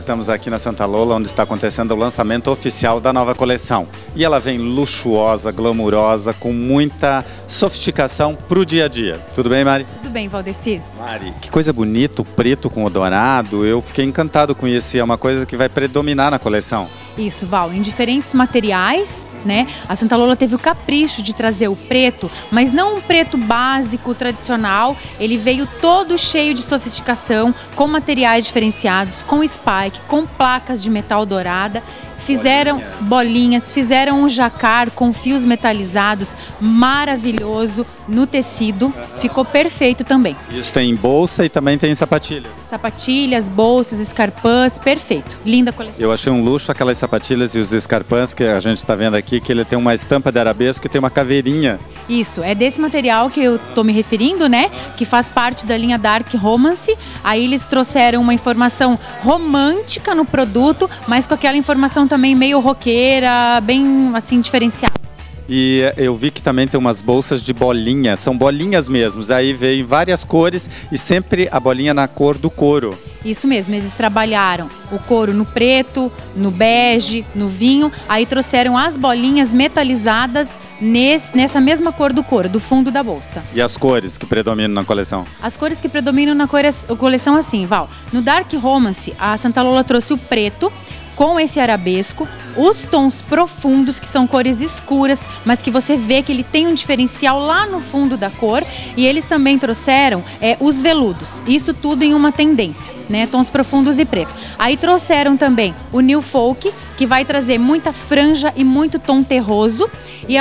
estamos aqui na Santa Lola, onde está acontecendo o lançamento oficial da nova coleção. E ela vem luxuosa, glamurosa, com muita sofisticação para o dia a dia. Tudo bem, Mari? Tudo bem, Valdecir. Mari, que coisa bonita, o preto com o dourado. Eu fiquei encantado com isso, é uma coisa que vai predominar na coleção. Isso, Val, em diferentes materiais, né? A Santa Lola teve o capricho de trazer o preto, mas não um preto básico, tradicional. Ele veio todo cheio de sofisticação, com materiais diferenciados, com spike, com placas de metal dourada. Fizeram bolinhas, fizeram um jacar com fios metalizados, maravilhoso no tecido, ficou perfeito também. Isso tem bolsa e também tem sapatilha. Sapatilhas, bolsas, escarpãs, perfeito. Linda coleção. Eu achei um luxo aquelas sapatilhas e os escarpãs que a gente está vendo aqui, que ele tem uma estampa de arabesco e tem uma caveirinha. Isso, é desse material que eu tô me referindo, né? Que faz parte da linha Dark Romance. Aí eles trouxeram uma informação romântica no produto, mas com aquela informação também meio roqueira, bem assim, diferenciada. E eu vi que também tem umas bolsas de bolinha, são bolinhas mesmo. Aí veio em várias cores e sempre a bolinha na cor do couro. Isso mesmo, eles trabalharam o couro no preto, no bege, no vinho, aí trouxeram as bolinhas metalizadas nessa mesma cor do couro, do fundo da bolsa. E as cores que predominam na coleção? As cores que predominam na coleção assim, Val. No Dark Romance, a Santa Lola trouxe o preto, com esse arabesco, os tons profundos, que são cores escuras, mas que você vê que ele tem um diferencial lá no fundo da cor. E eles também trouxeram os veludos, isso tudo em uma tendência, né? Tons profundos e preto. Aí trouxeram também o New Folk, que vai trazer muita franja e muito tom terroso.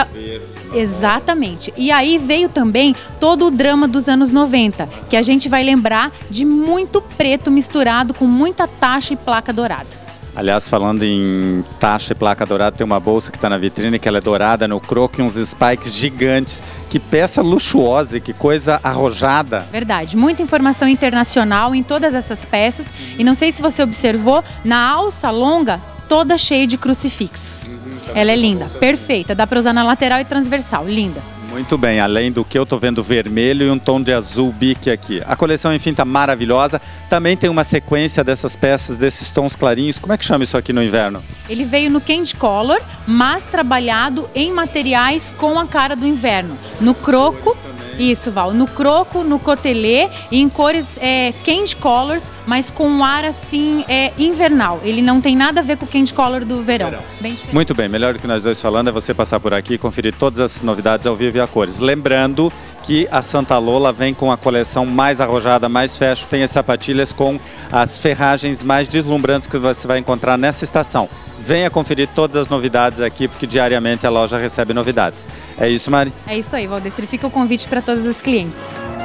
Exatamente. E aí veio também todo o drama dos anos 90, que a gente vai lembrar de muito preto misturado com muita taxa e placa dourada. Aliás, falando em taxa e placa dourada, tem uma bolsa que está na vitrine, que ela é dourada no croco e uns spikes gigantes. Que peça luxuosa e que coisa arrojada. Verdade, muita informação internacional em todas essas peças. E não sei se você observou, na alça longa, toda cheia de crucifixos. Ela é linda, perfeita, dá para usar na lateral e transversal, linda. Muito bem, além do que eu tô vendo vermelho e um tom de azul bique aqui. A coleção, enfim, tá maravilhosa. Também tem uma sequência dessas peças, desses tons clarinhos. Como é que chama isso aqui no inverno? Ele veio no Candy Color, mas trabalhado em materiais com a cara do inverno. No croco, isso, Val, no croco, no cotelê e em cores Candy Colors, mas com um ar assim invernal. Ele não tem nada a ver com o Candy Color do verão. Bem diferente. Muito bem, melhor do que nós dois falando é você passar por aqui e conferir todas as novidades ao vivo e a cores. Lembrando que a Santa Lola vem com a coleção mais arrojada, mais fashion, tem as sapatilhas com as ferragens mais deslumbrantes que você vai encontrar nessa estação. Venha conferir todas as novidades aqui, porque diariamente a loja recebe novidades. É isso, Mari? É isso aí, Valdecir. Fica o convite para todos os clientes.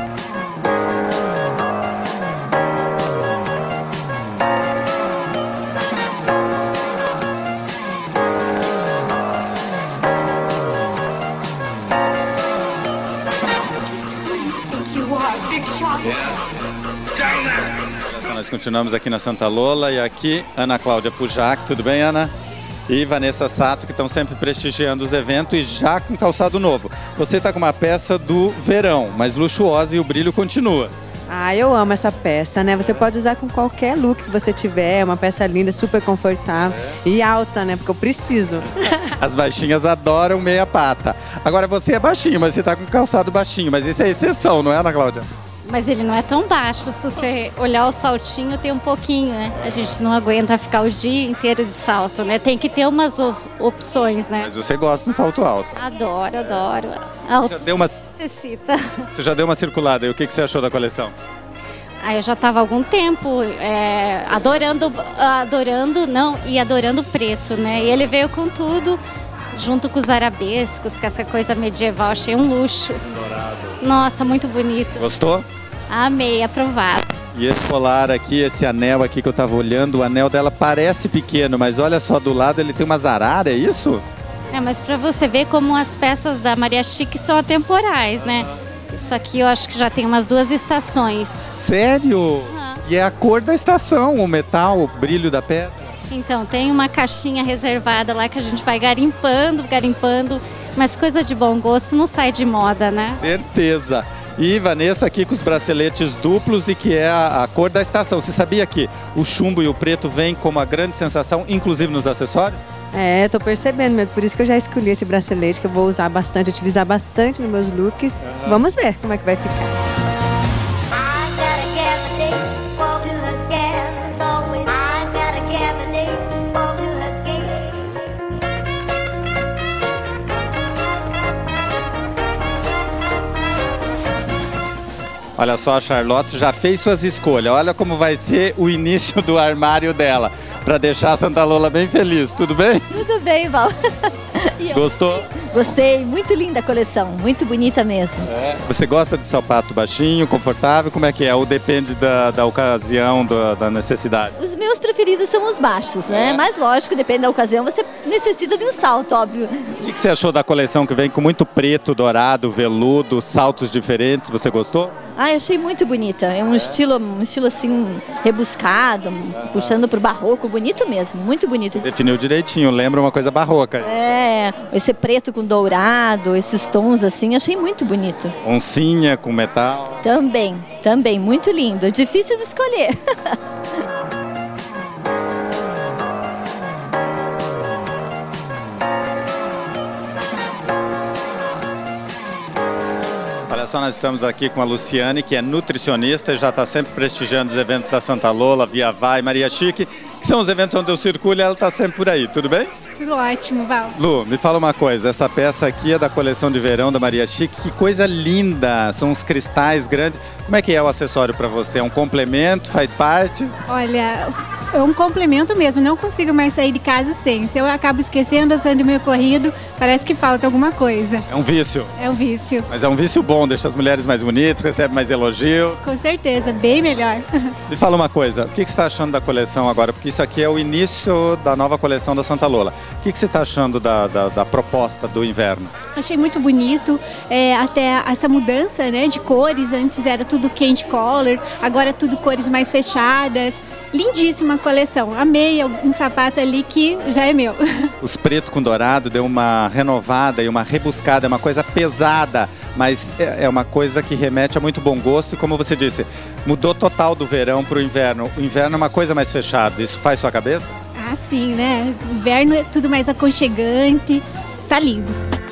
Nós continuamos aqui na Santa Lola e aqui Ana Cláudia Pujac, tudo bem, Ana? E Vanessa Sato, que estão sempre prestigiando os eventos e já com calçado novo. Você está com uma peça do verão, mas luxuosa, e o brilho continua. Ah, eu amo essa peça, né? Você pode usar com qualquer look que você tiver, é uma peça linda, super confortável e alta, né? Porque eu preciso. As baixinhas adoram meia pata. Agora você é baixinho, mas você está com calçado baixinho, mas isso é exceção, não é, Ana Cláudia? Mas ele não é tão baixo, se você olhar o saltinho tem um pouquinho, né? A gente não aguenta ficar o dia inteiro de salto, né? Tem que ter umas opções, né? Mas você gosta de um salto alto. Adoro, adoro. Alto necessita. Você já deu uma circulada, e o que você achou da coleção? Eu já estava há algum tempo adorando o preto, né? E ele veio com tudo, junto com os arabescos, com essa coisa medieval, achei um luxo. Dourado. Nossa, muito bonito. Gostou? Amei, aprovado. E esse colar aqui, esse anel aqui que eu tava olhando, o anel dela parece pequeno, mas olha só, do lado ele tem umas araras, é isso? Mas pra você ver como as peças da Maria Chique são atemporais, né? Isso aqui eu acho que já tem umas 2 estações. Sério? E é a cor da estação, o metal, o brilho da pedra? Então, tem uma caixinha reservada lá que a gente vai garimpando, mas coisa de bom gosto não sai de moda, né? Certeza. E Vanessa aqui com os braceletes duplos e que é a cor da estação. Você sabia que o chumbo e o preto vêm como a grande sensação, inclusive nos acessórios? É, tô percebendo mesmo, por isso que eu já escolhi esse bracelete, que eu vou usar bastante, utilizar bastante nos meus looks. Vamos ver como é que vai ficar. Olha só, a Charlotte já fez suas escolhas. Olha como vai ser o início do armário dela, para deixar a Santa Lola bem feliz. Tudo bem? Tudo bem, Val. Gostou? Gostei, muito linda a coleção, muito bonita mesmo. Você gosta de sapato baixinho, confortável? Como é que é? Ou depende da ocasião, da necessidade? Os meus preferidos são os baixos, né? Mas lógico, depende da ocasião, você necessita de um salto, óbvio. O que você achou da coleção que vem com muito preto, dourado, veludo, saltos diferentes? Você gostou? Ah, eu achei muito bonita. É um estilo assim, rebuscado, puxando pro barroco, bonito mesmo, muito bonito. Definiu direitinho, lembra uma coisa barroca. É, esse preto com dourado, esses tons assim, achei muito bonito. Oncinha com metal. Também, muito lindo. É difícil de escolher. Olha só, nós estamos aqui com a Luciane, que é nutricionista e já está sempre prestigiando os eventos da Santa Lola, Via Vai, Maria Chique, que são os eventos onde eu circulo e ela está sempre por aí. Tudo bem? Tudo ótimo, Val. Lu, me fala uma coisa, essa peça aqui é da coleção de verão da Maria Chique, que coisa linda, são uns cristais grandes. Como é que é o acessório para você? É um complemento, faz parte? Olha, é um complemento mesmo, não consigo mais sair de casa sem. Se eu acabo esquecendo, saindo meio corrido, parece que falta alguma coisa. É um vício? É um vício. Mas é um vício bom, deixa as mulheres mais bonitas, recebe mais elogios. Com certeza, bem melhor. Me fala uma coisa, o que você está achando da coleção agora? Porque isso aqui é o início da nova coleção da Santa Lola. O que você está achando da proposta do inverno? Achei muito bonito, até essa mudança, né, de cores. Antes era tudo candy color, agora é tudo cores mais fechadas. Lindíssima coleção, amei um sapato ali que já é meu. Os preto com dourado deu uma renovada e uma rebuscada, é uma coisa pesada, mas é uma coisa que remete a muito bom gosto e, como você disse, mudou total do verão para o inverno. O inverno é uma coisa mais fechada, isso faz sua cabeça? Ah, sim, né? Inverno é tudo mais aconchegante, tá lindo.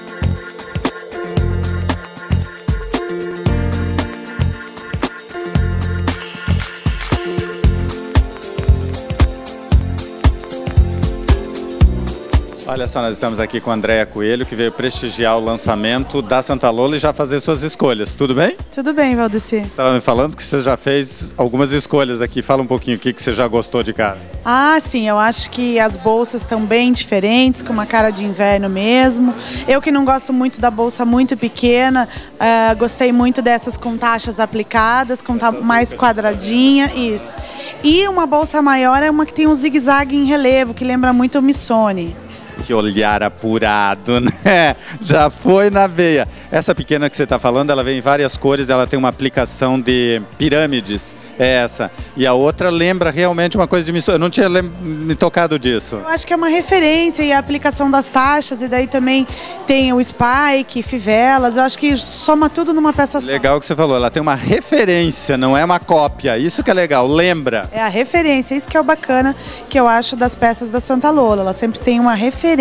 Olha só, nós estamos aqui com a Andréia Coelho, que veio prestigiar o lançamento da Santa Lola e já fazer suas escolhas. Tudo bem? Tudo bem, Valdeci. Estava me falando que você já fez algumas escolhas aqui. Fala um pouquinho o que você já gostou de cara. Ah, sim, eu acho que as bolsas estão bem diferentes, com uma cara de inverno mesmo. Eu que não gosto muito da bolsa muito pequena, gostei muito dessas com taxas aplicadas, com mais quadradinha, isso. E uma bolsa maior é uma que tem um zigue-zague em relevo, que lembra muito o Missoni. Que olhar apurado, né? Já foi na veia. Essa pequena que você está falando, ela vem em várias cores, ela tem uma aplicação de pirâmides, é essa. E a outra lembra realmente uma coisa de missão. Eu não tinha me tocado disso. Eu acho que é uma referência e a aplicação das taxas, e daí também tem o spike, fivelas, eu acho que soma tudo numa peça só. Legal que você falou, ela tem uma referência, não é uma cópia. Isso que é legal, lembra? É a referência, isso que é o bacana que eu acho das peças da Santa Lola. Ela sempre tem uma referência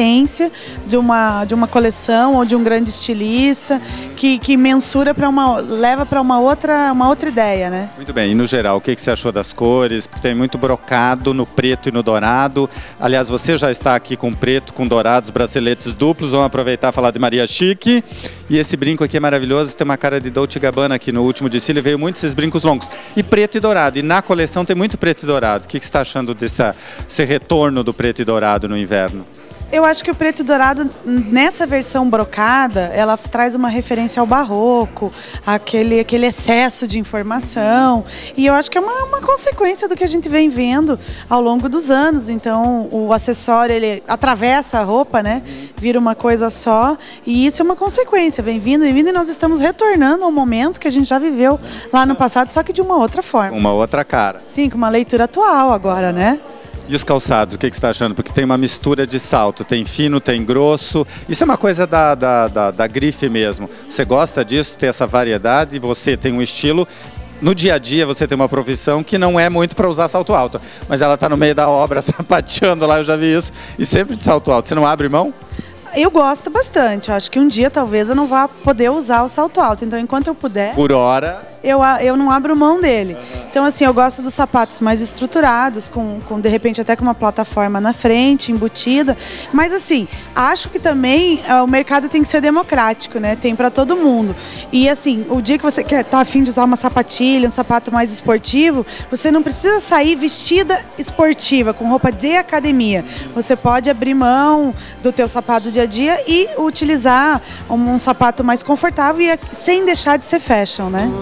de uma coleção ou de um grande estilista que mensura leva para uma outra ideia, né? Muito bem, e no geral, o que você achou das cores? Porque tem muito brocado no preto e no dourado. Aliás, você já está aqui com preto, com dourados, braceletes duplos. Vamos aproveitar e falar de Maria Chique. E esse brinco aqui é maravilhoso, tem uma cara de Dolce & Gabbana aqui no último desfile, veio muito esses brincos longos. E preto e dourado, e na coleção tem muito preto e dourado. O que você está achando desse retorno do preto e dourado no inverno? Eu acho que o preto e dourado, nessa versão brocada, ela traz uma referência ao barroco, aquele excesso de informação. E eu acho que é uma consequência do que a gente vem vendo ao longo dos anos. Então, o acessório, ele atravessa a roupa, né? Vira uma coisa só. E isso é uma consequência, vem vindo, e nós estamos retornando ao momento que a gente já viveu lá no passado, só que de uma outra forma. Uma outra cara. Sim, com uma leitura atual agora, né? E os calçados, o que você está achando? Porque tem uma mistura de salto, tem fino, tem grosso. Isso é uma coisa da grife mesmo. Você gosta disso, ter essa variedade, e você tem um estilo. No dia a dia você tem uma profissão que não é muito para usar salto alto, mas ela está no meio da obra sapateando lá, eu já vi isso, e sempre de salto alto. Você não abre mão? Eu gosto bastante. Eu acho que um dia talvez eu não vá poder usar o salto alto. Então, enquanto eu puder, Por hora, eu não abro mão dele. Então, assim, eu gosto dos sapatos mais estruturados, com de repente até com uma plataforma na frente, embutida. Mas, assim, acho que também o mercado tem que ser democrático, né? Tem para todo mundo. E, assim, o dia que você tá afim de usar uma sapatilha, um sapato mais esportivo, você não precisa sair vestida esportiva, com roupa de academia. Você pode abrir mão do teu sapato dia a dia e utilizar um sapato mais confortável e sem deixar de ser fashion, né?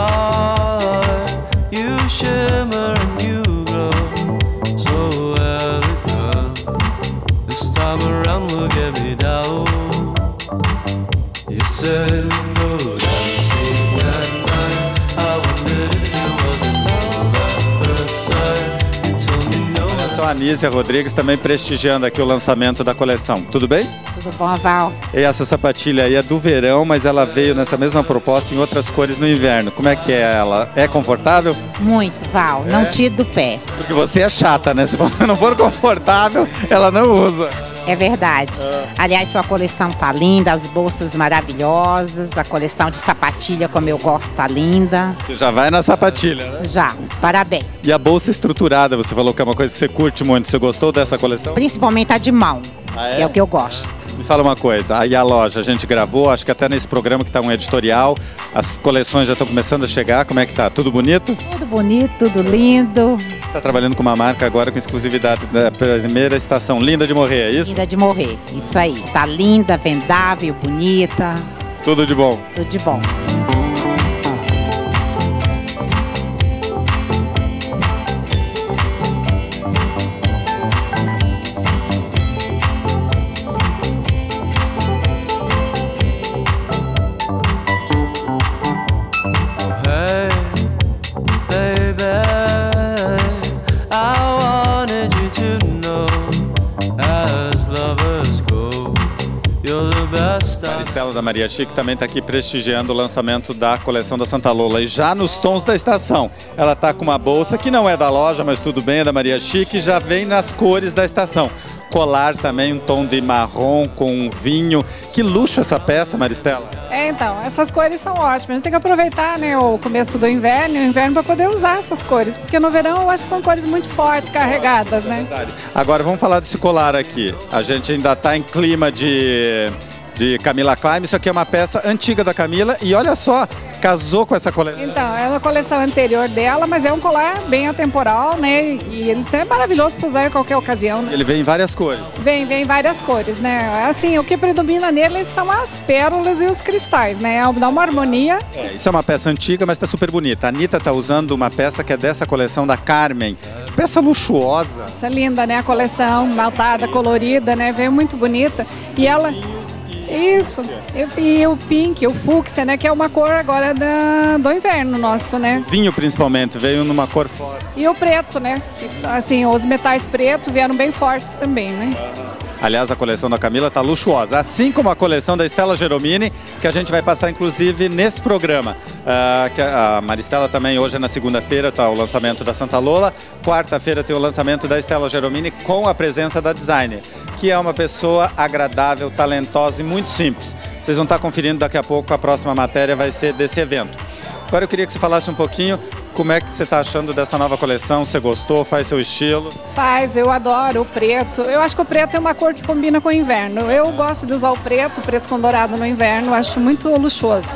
You shimmer and you glow so elegant. This time around will get me down. You said go dancing at night. I wondered if it wasn't love at first sight. You told me no. olha só, a Anísia Rodrigues também prestigiando aqui o lançamento da coleção. Tudo bem? Tudo bom, Val? E essa sapatilha aí é do verão, mas ela veio nessa mesma proposta em outras cores no inverno. Como é que é ela? É confortável? Muito, Val. Não tire do pé. Porque você é chata, né? Se não for confortável, ela não usa. É verdade. Aliás, sua coleção tá linda, as bolsas maravilhosas, a coleção de sapatilha, como eu gosto, tá linda. Você já vai na sapatilha, né? Já, parabéns. E a bolsa estruturada, você falou que é uma coisa que você curte muito. Você gostou dessa coleção? Principalmente a de mão, é? É o que eu gosto. Me fala uma coisa, aí a loja, a gente gravou, acho que até nesse programa que tá um editorial, as coleções já estão começando a chegar, como é que tá? Tudo bonito? Tudo bonito, tudo lindo. Você está trabalhando com uma marca agora com exclusividade da primeira estação, Linda de Morrer, é isso? Linda de morrer, isso aí. Tá linda, vendável, bonita. Tudo de bom. Tudo de bom. Maristela da Maria Chique também está aqui prestigiando o lançamento da coleção da Santa Lola. E já nos tons da estação, ela está com uma bolsa que não é da loja, mas tudo bem, é da Maria Chique, já vem nas cores da estação. Colar também, um tom de marrom com vinho. Que luxo essa peça, Maristela. Então, essas cores são ótimas. A gente tem que aproveitar, né, o começo do inverno e o inverno para poder usar essas cores. Porque no verão eu acho que são cores muito fortes, carregadas, né? Verdade. Agora vamos falar desse colar aqui. A gente ainda está em clima de Camila Klein. Isso aqui é uma peça antiga da Camila e olha só, casou com essa coleção. Então, é uma coleção anterior dela, mas é um colar bem atemporal, né? E ele é maravilhoso para usar em qualquer ocasião. Né? Ele vem em várias cores. Vem em várias cores, né? Assim, o que predomina nele são as pérolas e os cristais, né? Dá uma harmonia. Isso é uma peça antiga, mas está super bonita. A Anitta está usando uma peça que é dessa coleção da Carmen. Que peça luxuosa. Essa linda, né? A coleção maltada, colorida, né? Veio muito bonita. E ela... Isso, e o pink, o fúcsia, né, que é uma cor agora do inverno nosso, né? Vinho principalmente, veio numa cor forte. E o preto, né, assim, os metais pretos vieram bem fortes também, né? Aliás, a coleção da Camila está luxuosa, assim como a coleção da Stella Geromini, que a gente vai passar inclusive nesse programa. Que a Maristela também, hoje é na segunda-feira, está o lançamento da Santa Lola. Quarta-feira tem o lançamento da Stella Geromini com a presença da designer, que é uma pessoa agradável, talentosa e muito simples. Vocês vão estar conferindo daqui a pouco, a próxima matéria vai ser desse evento. Agora eu queria que você falasse um pouquinho como é que você está achando dessa nova coleção, você gostou, faz seu estilo? Faz, eu adoro o preto. Eu acho que o preto é uma cor que combina com o inverno. Eu gosto de usar o preto com dourado no inverno, acho muito luxuoso.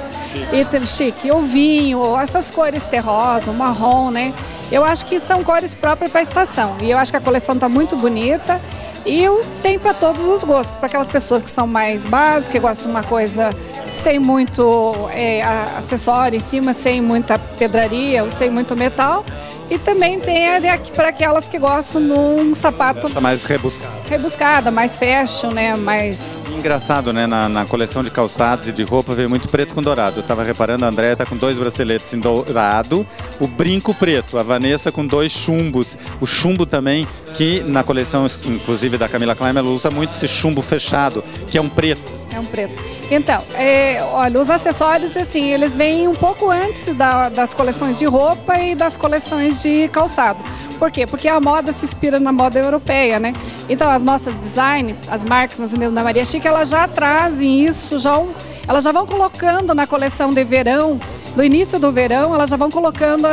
E chique, o vinho, essas cores terrosa, o marrom, né? Eu acho que são cores próprias para a estação. E eu acho que a coleção está muito bonita. E tem para todos os gostos, para aquelas pessoas que são mais básicas, que gostam de uma coisa sem muito acessório em cima, sem muita pedraria ou sem muito metal. E também tem para aquelas que gostam num sapato mais rebuscada, mais fashion, né? Mais... Engraçado, né? Na coleção de calçados e de roupa veio muito preto com dourado. Eu tava reparando, a Andréia tá com 2 braceletes em dourado, o brinco preto, a Vanessa com 2 chumbos. O chumbo também, que na coleção, inclusive da Camila Klein, ela usa muito esse chumbo fechado, que é um preto. É um preto. Então, olha, os acessórios, assim, eles vêm um pouco antes das coleções de roupa e das coleções de calçado. Por quê? Porque a moda se inspira na moda europeia, né? Então, as nossas design, as marcas da Maria Chic, elas já trazem isso, elas já vão colocando na coleção de verão, do início do verão, elas já vão colocando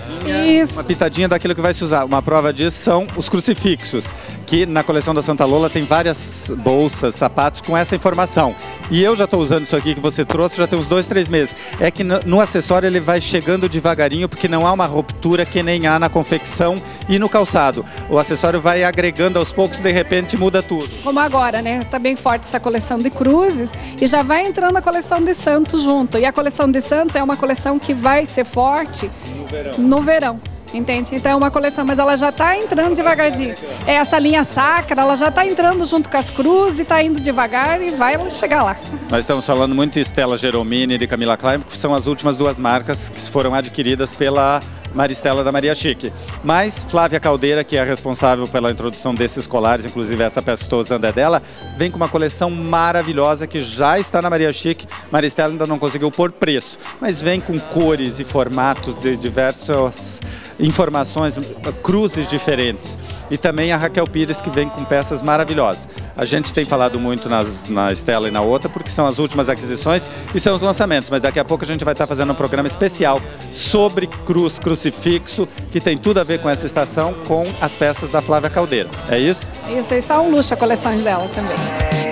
uma pitadinha daquilo que vai se usar. Uma prova disso são os crucifixos, que na coleção da Santa Lola tem várias bolsas, sapatos com essa informação. E eu já estou usando isso aqui que você trouxe já tem uns 2, 3 meses. É que no acessório ele vai chegando devagarinho, porque não há uma ruptura que nem há na confecção e no calçado. O acessório vai agregando aos poucos, de repente muda tudo. Como agora, né? Tá bem forte essa coleção de cruzes e já vai entrando a coleção de Santos junto. E a coleção de Santos é uma coleção que vai ser forte no verão. Entende? Então é uma coleção, mas ela já está entrando devagarzinho. Essa linha sacra, ela já está entrando junto com as cruzes, está indo devagar e vai chegar lá. Nós estamos falando muito de Stella Geromini e de Camila Klein, que são as últimas 2 marcas que foram adquiridas pela Maristela da Maria Chic. Mas Flávia Caldeira, que é a responsável pela introdução desses colares, inclusive essa peça que estou usando é dela, vem com uma coleção maravilhosa que já está na Maria Chic. Maristela ainda não conseguiu pôr preço, mas vem com cores e formatos de diversas informações, cruzes diferentes. E também a Raquel Pires, que vem com peças maravilhosas. A gente tem falado muito na Stella e na outra, porque são as últimas aquisições e são os lançamentos. Mas daqui a pouco a gente vai estar fazendo um programa especial sobre crucifixo, que tem tudo a ver com essa estação, com as peças da Flávia Caldeira. É isso? Isso, está um luxo a coleção dela também.